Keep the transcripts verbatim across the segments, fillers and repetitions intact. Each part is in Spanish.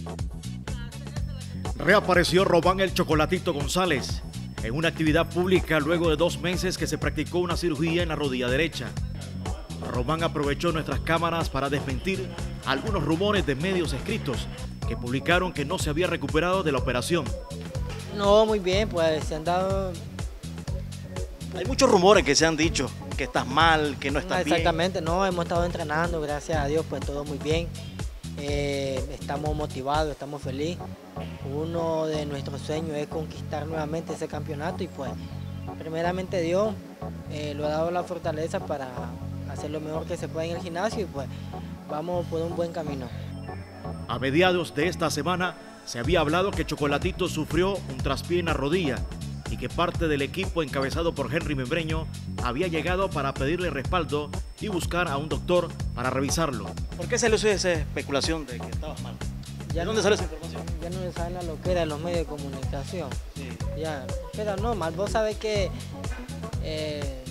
Reapareció Román el Chocolatito González en una actividad pública luego de dos meses que se practicó una cirugía en la rodilla derecha. Román aprovechó nuestras cámaras para desmentir algunos rumores de medios escritos que publicaron que no se había recuperado de la operación. No, muy bien, pues se han dado... Hay muchos rumores que se han dicho que estás mal, que no estás no, bien. Exactamente, no, hemos estado entrenando, gracias a Dios, pues todo muy bien. Eh, estamos motivados, estamos felices. Uno de nuestros sueños es conquistar nuevamente ese campeonato y pues primeramente Dios eh, lo ha dado la fortaleza para hacer lo mejor que se pueda en el gimnasio y pues vamos por un buen camino. A mediados de esta semana se había hablado que Chocolatito sufrió un traspié en la rodilla y que parte del equipo encabezado por Henry Membreño había llegado para pedirle respaldo y buscar a un doctor para revisarlo. ¿Por qué salió esa especulación de que estabas mal? Ya ¿De dónde no, sale esa información? Ya no le saben la loquera de los medios de comunicación. Sí. Ya, pero no, mal vos sabés que eh,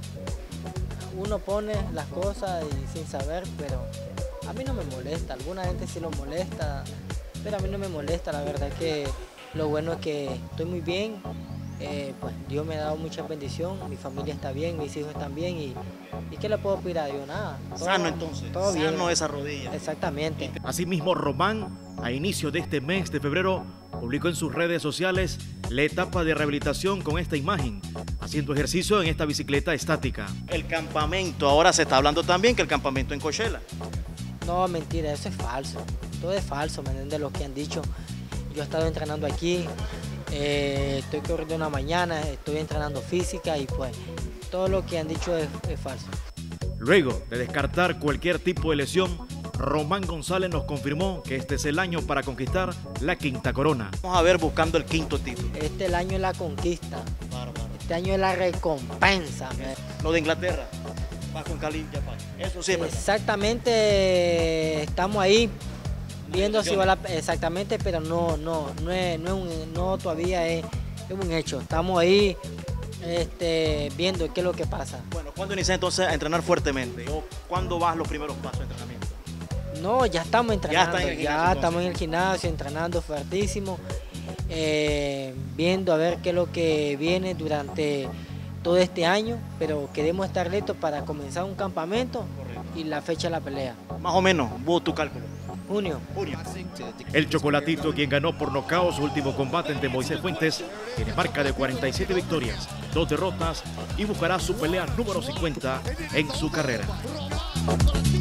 uno pone las cosas y sin saber, pero a mí no me molesta, alguna gente sí lo molesta, pero a mí no me molesta, la verdad que lo bueno es que estoy muy bien, eh, pues Dios me ha dado mucha bendición, mi familia está bien, mis hijos están bien y, y ¿qué le puedo pedir a Dios? Nada. Todo, Sano entonces, todo sano bien. esa rodilla. Exactamente. Asimismo, Román, a inicio de este mes de febrero, publicó en sus redes sociales la etapa de rehabilitación con esta imagen, haciendo ejercicio en esta bicicleta estática. El campamento, ahora se está hablando también que el campamento en Coachella. No, mentira, eso es falso. Todo es falso, ¿me entiendes? Lo que han dicho. Yo he estado entrenando aquí, eh, estoy corriendo una mañana, estoy entrenando física y pues todo lo que han dicho es, es falso. Luego de descartar cualquier tipo de lesión, Román González nos confirmó que este es el año para conquistar la quinta corona. Vamos a ver buscando el quinto título. Este el año es la conquista, Bárbaro. este año es la recompensa. ¿me? Lo de Inglaterra, va con Cali Japan. Eso sí, pues. Exactamente, estamos ahí viendo si va la, exactamente, pero no, no, no es, no, es un, no todavía es, es un hecho. Estamos ahí este, viendo qué es lo que pasa. Bueno, ¿cuándo inicias entonces a entrenar fuertemente? ¿O cuándo vas los primeros pasos de entrenamiento? No, ya estamos entrenando, ya, en el ya gimnasio, estamos en el gimnasio, entrenando fuertísimo, eh, viendo a ver qué es lo que viene durante todo este año, pero queremos estar listos para comenzar un campamento. Correcto. Y la fecha de la pelea. Más o menos, vos tu cálculo. Junio. Junio. El Chocolatito, quien ganó por nocaut su último combate ante Moisés Fuentes, tiene marca de cuarenta y siete victorias, dos derrotas y buscará su pelea número cincuenta en su carrera.